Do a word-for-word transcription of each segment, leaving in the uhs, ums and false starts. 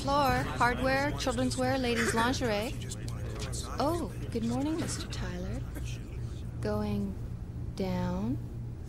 floor. Hardware, children's wear, ladies' lingerie. Oh, good morning, Mister Tyler. Going down.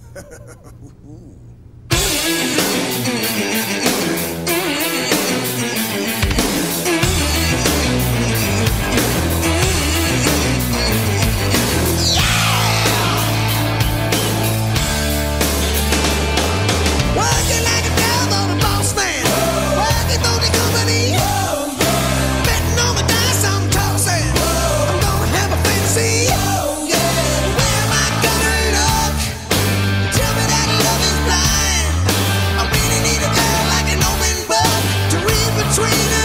Working like a devil, the boss man. Working for the company. Betting on the dice, I'm tossing. I'm gonna have a fantasy. Where am I gonna look? Tell me that love is blind. I really need a girl like an open book to read between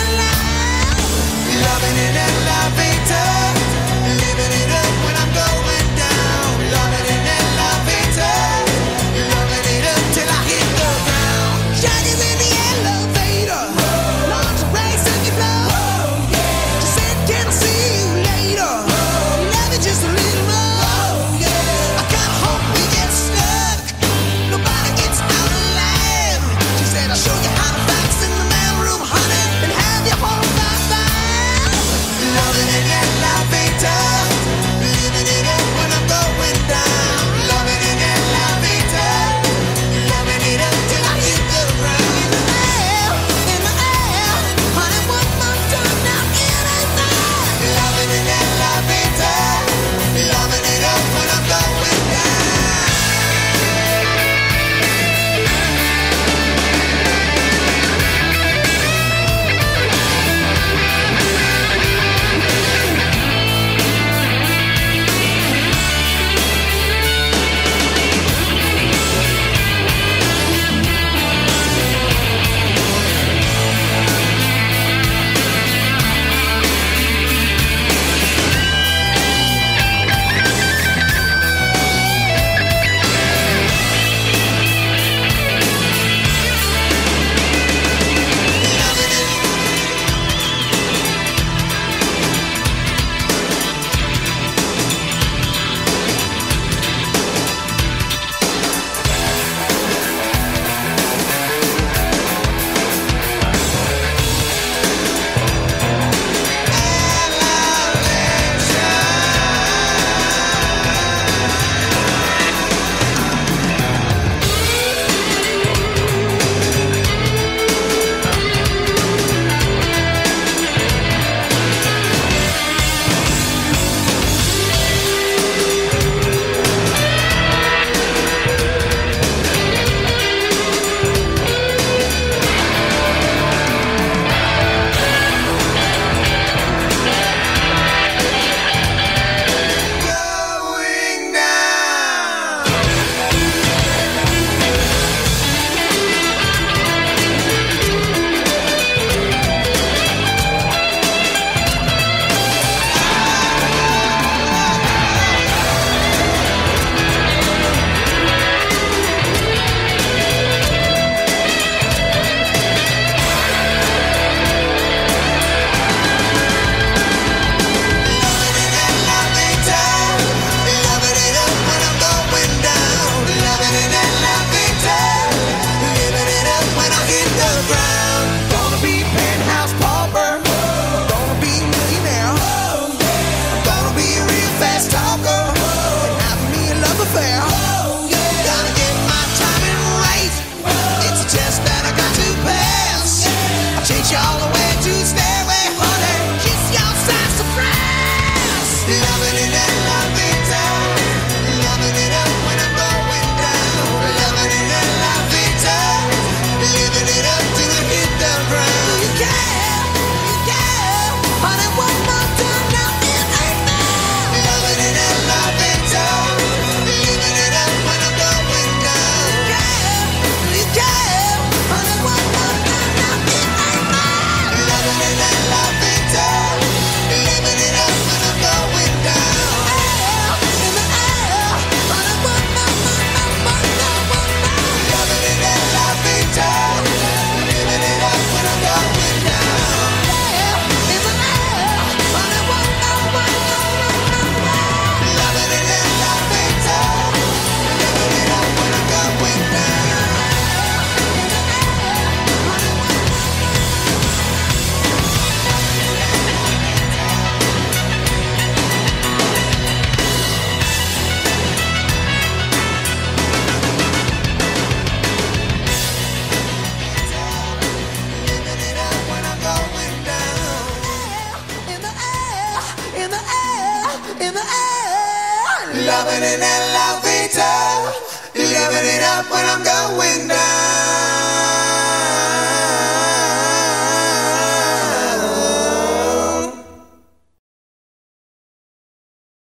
Driving an elevator, living it up when I'm going down.